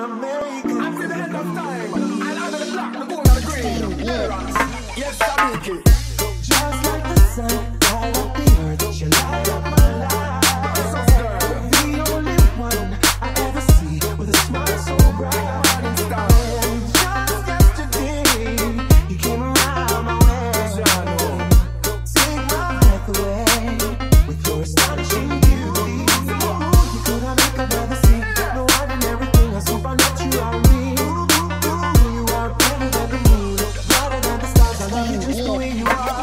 Jamaican. Until the end of time, I'll have the black, the gold, and the green. Yes, I make it. Just like the sun, light up the earth, you light up my life. The only one I ever see with a smile so bright. And just yesterday, you came around my way. Take my breath away with your astonishing beauty. You could not make another see. No ordinary thing, a supernatural me. You are better than the moon, brighter than the stars. I love you just the way you are.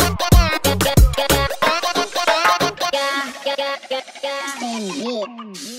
Yeah.